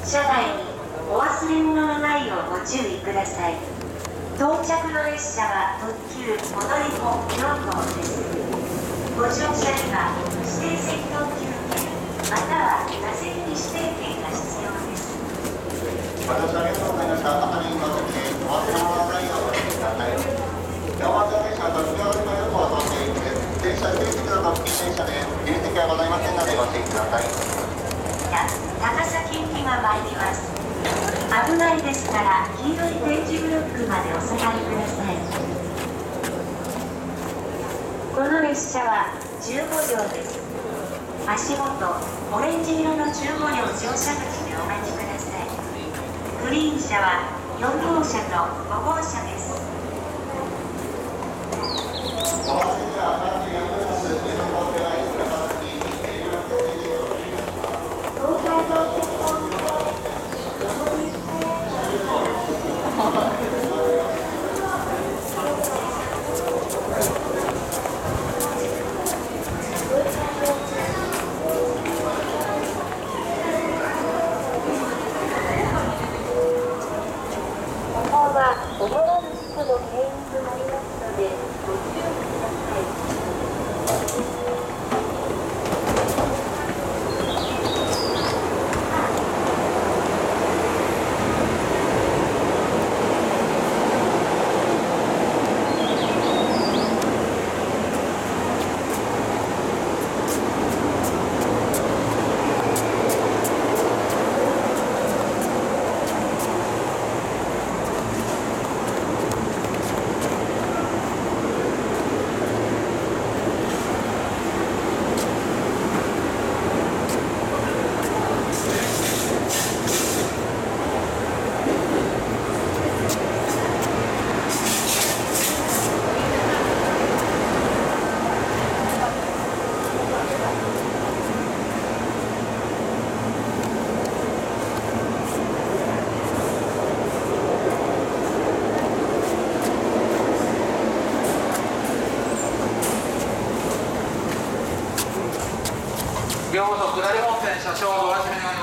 車内にお忘れ物のないようご注意ください。到着の列車は特急踊り子4号です。ご乗車には指定席特急券または座席に指定券が必要です。 ご乗車ありがとうございました。またに乗ってお忘れ物のないようご注意ください。山手列車特急踊り子4号を通っていく電車指定席の特急電車で自由席はございませんのでご注意ください。 高崎行きが参ります。危ないですから黄色い点字ブロックまでお下がりください。この列車は15両です。足元オレンジ色の15両乗車口でお待ちください。グリーン車は4号車と5号車です。思わぬ事故の原因となりますのでご注意ください。 両方下り本線車掌ご安心願い